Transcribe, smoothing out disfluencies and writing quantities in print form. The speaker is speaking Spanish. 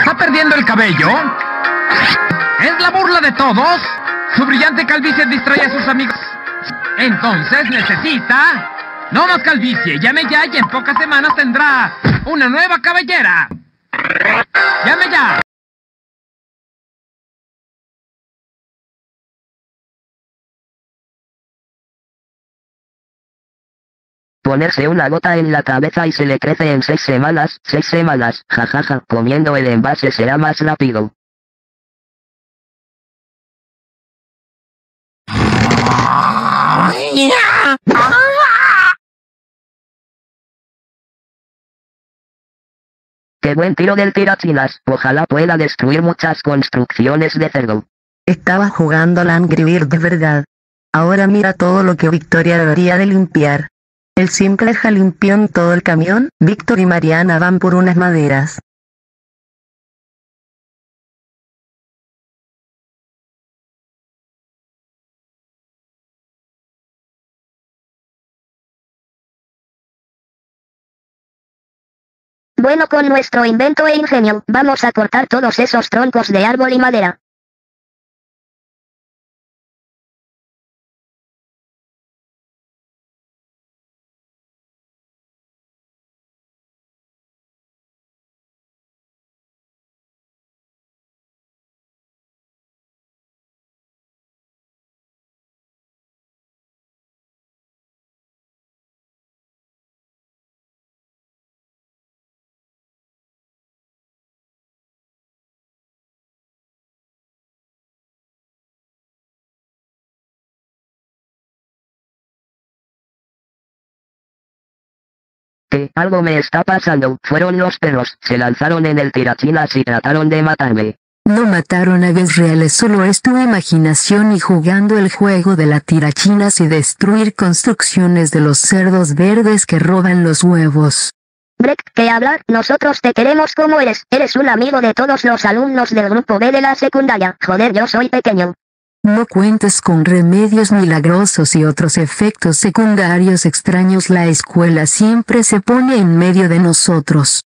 está perdiendo el cabello? ¿Es la burla de todos? ¿Su brillante calvicie distrae a sus amigos? Entonces necesita... No más calvicie, llame ya y en pocas semanas tendrá una nueva cabellera. ¡Llame ya! Ponerse una gota en la cabeza y se le crece en 6 semanas, 6 semanas, jajaja, comiendo el envase será más rápido. ¡Qué buen tiro del tirachinas! Ojalá pueda destruir muchas construcciones de cerdo. Estaba jugando al Angry Bird de verdad. Ahora mira todo lo que Victoria debería de limpiar. El simple deja limpión todo el camión. Víctor y Mariana van por unas maderas. Bueno, con nuestro invento e ingenio, vamos a cortar todos esos troncos de árbol y madera. Algo me está pasando. Fueron los perros, se lanzaron en el tirachinas y trataron de matarme. No mataron aves reales, solo es tu imaginación y jugando el juego de la tirachinas y destruir construcciones de los cerdos verdes que roban los huevos. Breck, ¿qué habla? Nosotros te queremos como eres un amigo de todos los alumnos del grupo B de la secundaria. Joder, yo soy pequeño. No cuentes con remedios milagrosos y otros efectos secundarios extraños. La escuela siempre se pone en medio de nosotros.